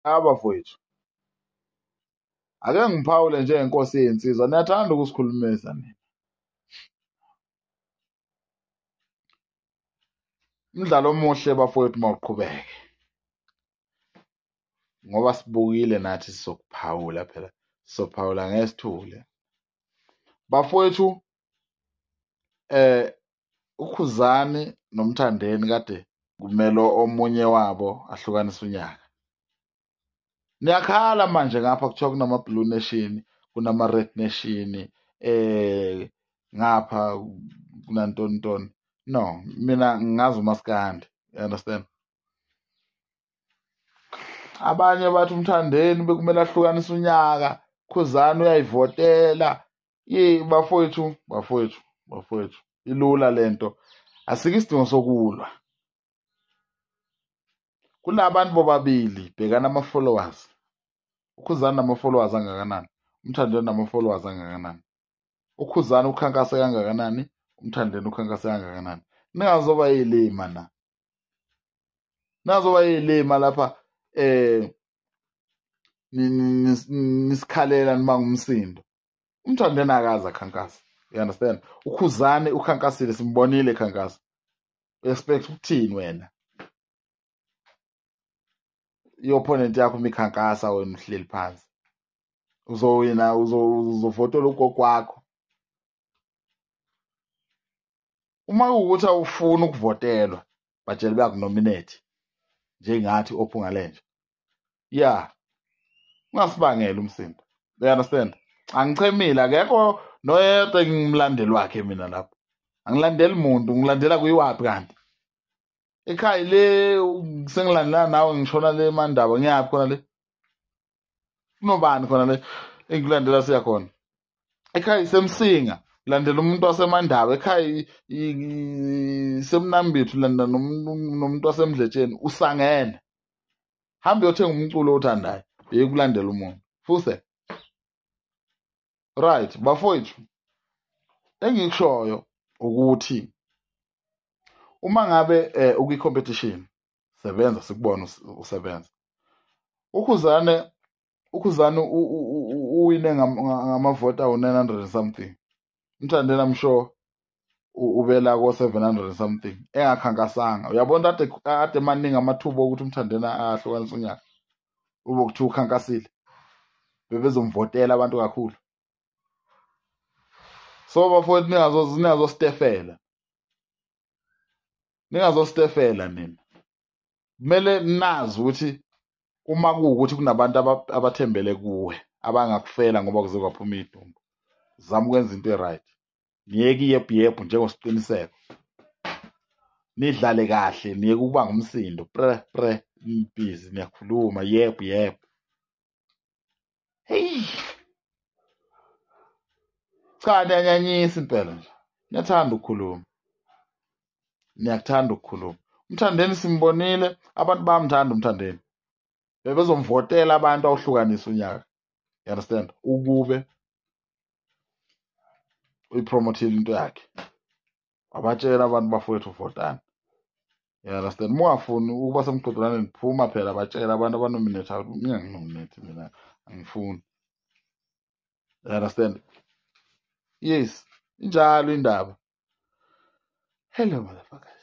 Abafowethu, ake ngiphawule njengenkosi yensizwa, niyathanda ukusikhulumisa nina. Umdlalo omuhle bafowethu mawuqhubeke, ngoba sibukile nathi sizokuphawula phela, sizophawula ngesithule. Bafowethu, uKhuzani noMthandeni kade kumele omunye wabo ahlukanise unyaka. Niyakhala manje ngapha kuthiwa kunama-Blue Nation, kunama-Red Nation, ngapha kunantonintoni. No, mina ngazi uMaskandi, you understand? Abanye bathi uMthandeni bekumele ahlukanise unyaka, Khuzani uyayivotela. Bafowethu, ilula lento, asike isidingo sokulwa. Kulabantu bobabili, bhekana ama-followers. uKhuzani nama-followers angakanani? uMthandeni nama-followers angakanani? uKhuzani ukhankase kangakanani? uMthandeni ukhankase kangakanani? Ningazoba yilima na. Ningazoba yilima lapha nisikhalela nima ngumsindo. uMthandeni akazi akhankasa. You understand? uKhuzani ukhankasile, simbonile ekhankasa. Expect ukuthini wena? I-opponent yakho mikhankasa wena uhleli phansi. Uzowina, uzovotela ugogo wakho. Uma kuwukuthi awufuni ukuvotelwa, batshela bayakunominate njengathi ophungalenje. Yeah. Ungasibangela umsindo. You understand? Angichemile, akekho noyedwa engimlandeli wakhe mina lapho. Angilandeli muntu, ngilandela kuyiwaphi kanti? Ekhaya le sengilandela nawe ngishona le mandaba ngiyaphi khona le? Kunobani khona le engilandela siya khona? Ekhaya isemsinga, landela umuntu wasemandaba. Ekhaya semnambithu, landela nomuntu wasemdletsheni. Usangene. Hambe uyothenga umculo othandayo, bekulandela umuntu. Fuse. Right, bafowethu. Engikushoyo ukuthi uma ngabe ukwi-competition, sebenza sikubona usebenza. uKhuzani uwine ngamavoti awu-900 and something. uMthandeni I'm sure ubela ko-700 and something. Engakhankasanga. Uyabona ade maningi amathuba ukuthi uMthandeni ahlukanise unyaka. Ube kuthiwa ukhankasile. Bebezomvotela abantu kakhulu. So bafowethu, ningazostefela. Ningazostefela nina. Kumele nazi ukuthi uma kuwukuthi kunabantu abathembele kuwe, abangakufela ngoba kuze kwaphuma idumbu, zama ukwenza into e-right. Niyeke iyebhuyebhu njengosiqiniseko. Nidlale kahle, niyeke ukuba ngumsindo. Pre, busy, niyakhuluma, yebo. Hey. Cha, niyanyanyisa impela nje. Niyathanda ukukhuluma. Niyakuthanda ukukhuluma. uMthandeni simbonile, abantu bayamthanda uMthandeni. Bebezomvotela abantu awuhlukanisa unyaka. You understand? Ukube uyipromothile into yakhe. Abatshela abantu bafowethu uvotani. You understand? Mungafuni ukuba semqhudelwaneni, phuma phela batshela abantu abanominate out. Nginganominate mina, angifuni. You understand? Yes, injalo indaba. Hello motherfucker.